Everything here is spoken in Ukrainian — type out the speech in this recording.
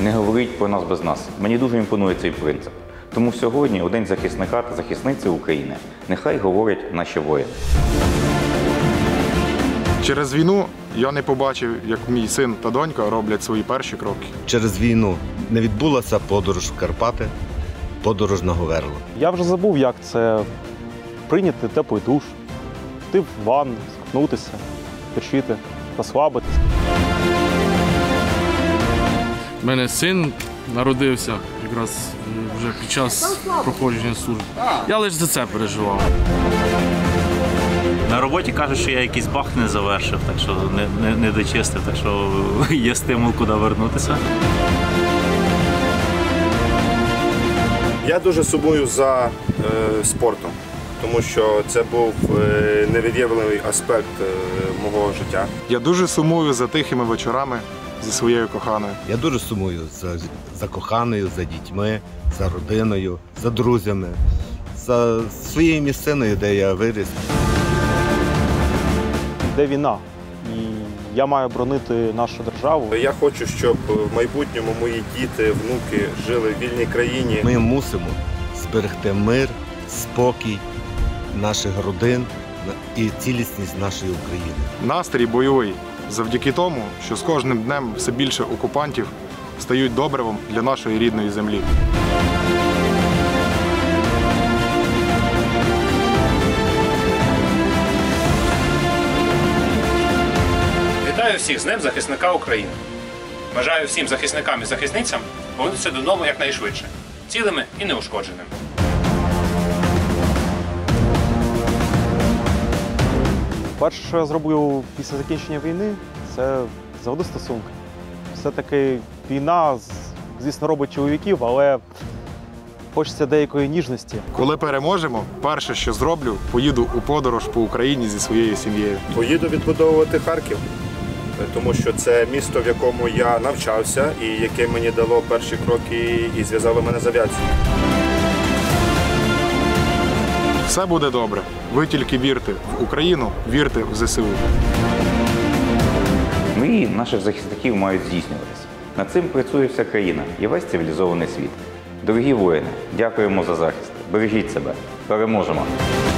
Не говоріть про нас без нас. Мені дуже імпонує цей принцип. Тому сьогодні, у День захисника та захисниці України, нехай говорять наші воїни. Через війну я не побачив, як мій син та донька роблять свої перші кроки. Через війну не відбулася подорож в Карпати, подорож на Говерло. Я вже забув, як це прийняти теплий душ, йти в ванну, скупнутися, почити, розслабитися. У мене син народився якраз вже під час проходження служби. Я лише за це переживав. На роботі кажуть, що я якийсь бах не завершив, так що не дочистив, так що є стимул, куди вернутися. Я дуже сумую за спортом, тому що це був невід'ємний аспект мого життя. Я дуже сумую за тихими вечорами зі своєю коханою. Я дуже сумую за коханою, за дітьми, за родиною, за друзями, за своєю місциною, де я виріс. Де війна? І я маю боронити нашу державу. Я хочу, щоб в майбутньому мої діти, внуки жили в вільній країні. Ми мусимо зберегти мир, спокій наших родин і цілісність нашої України. Настрій бойовий завдяки тому, що з кожним днем все більше окупантів стають добривом для нашої рідної землі. Вітаю всіх з Днем захисника України. Бажаю всім захисникам і захисницям повернутися додому якнайшвидше, цілими і неушкодженими. Перше, що я зроблю після закінчення війни, це заведу стосунки. Все-таки війна, звісно, робить чоловіків, але хочеться деякої ніжності. Коли переможемо, перше, що зроблю, поїду у подорож по Україні зі своєю сім'єю. Поїду відбудовувати Харків, тому що це місто, в якому я навчався і яке мені дало перші кроки і зв'язало мене з авіацією. Все буде добре. Ви тільки вірте в Україну, вірте в ЗСУ. Мрії наших захисників мають здійснюватися. Над цим працює вся країна і весь цивілізований світ. Дорогі воїни, дякуємо за захист. Бережіть себе. Переможемо!